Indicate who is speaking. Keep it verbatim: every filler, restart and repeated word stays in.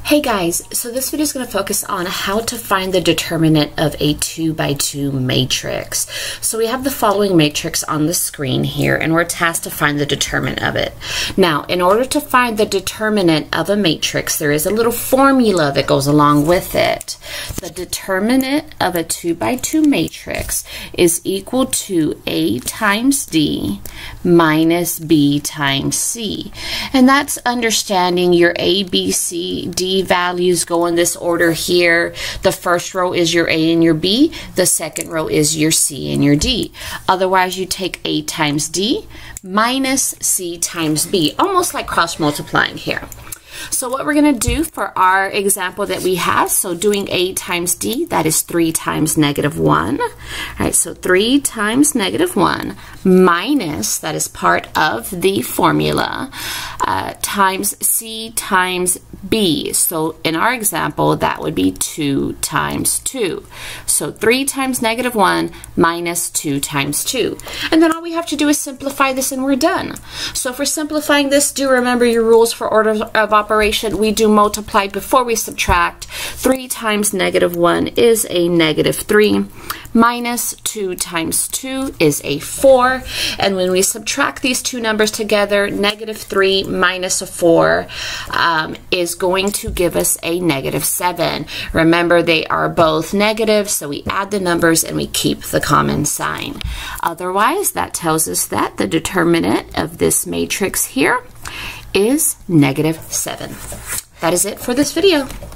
Speaker 1: Hey guys, so this video is going to focus on how to find the determinant of a two by two matrix. So we have the following matrix on the screen here, and we're tasked to find the determinant of it. Now, in order to find the determinant of a matrix, there is a little formula that goes along with it. The determinant of a two by two matrix is equal to A times D minus B times C. And that's understanding your A, B, C, D values go in this order here. The first row is your A and your B. The second row is your C and your D. Otherwise, you take A times D minus C times B, almost like cross multiplying here. So what we're going to do for our example that we have, so doing A times D, that is three times negative one. All right, so three times negative one minus, that is part of the formula, uh, times C times B. So in our example, that would be two times two. So three times negative one minus two times two. And then all we have to do is simplify this and we're done. So for simplifying this, do remember your rules for order of operation. We do multiply before we subtract. three times negative one is a negative three. Minus two times two is a four. And when we subtract these two numbers together, negative three minus a four um, is going to give us a negative seven. Remember, they are both negative, so we add the numbers and we keep the common sign. Otherwise, that tells us that the determinant of this matrix here is negative seven. That is it for this video.